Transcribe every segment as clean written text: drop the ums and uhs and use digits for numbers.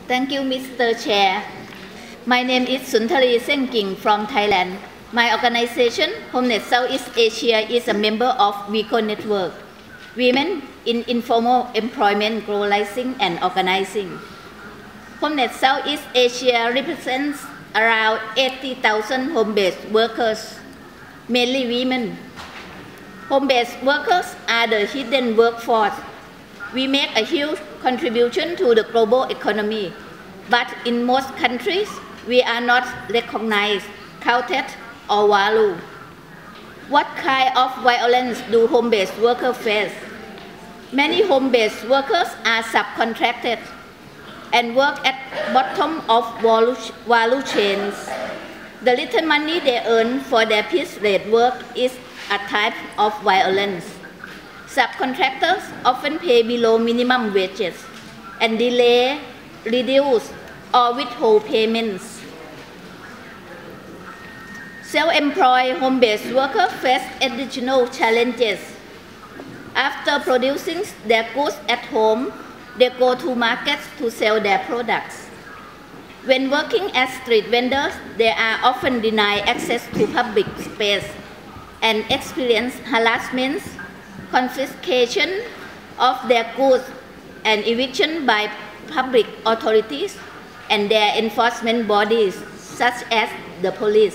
Thank you, Mr. Chair. My name is Suntaree Saeng-ging from Thailand. My organization, HomeNet Southeast Asia, is a member of WICO Network, Women in Informal Employment Globalizing and Organizing. HomeNet Southeast Asia represents around 80,000 home-based workers, mainly women. Home-based workers are the hidden workforce. We make a huge contribution to the global economy, but in most countries, we are not recognized, counted, or valued. What kind of violence do home-based workers face? Many home-based workers are subcontracted and work at bottom of value chains. The little money they earn for their piece rate work is a type of violence. Subcontractors often pay below minimum wages and delay, reduce, or withhold payments. Self-employed home-based workers face additional challenges. After producing their goods at home, they go to markets to sell their products. When working as street vendors, they are often denied access to public space and experience harassment, confiscation of their goods, and eviction by public authorities and their enforcement bodies, such as the police.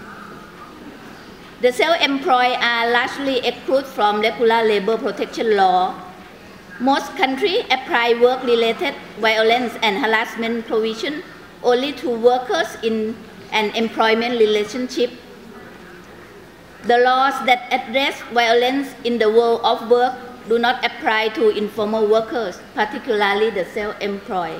The self-employed are largely excluded from regular labor protection law. Most countries apply work-related violence and harassment provision only to workers in an employment relationship. The laws that address violence in the world of work do not apply to informal workers, particularly the self-employed.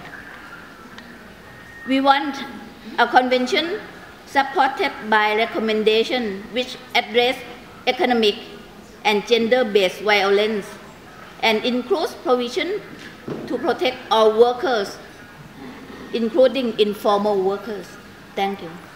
We want a convention supported by recommendations which address economic and gender-based violence and includes provision to protect all workers, including informal workers. Thank you.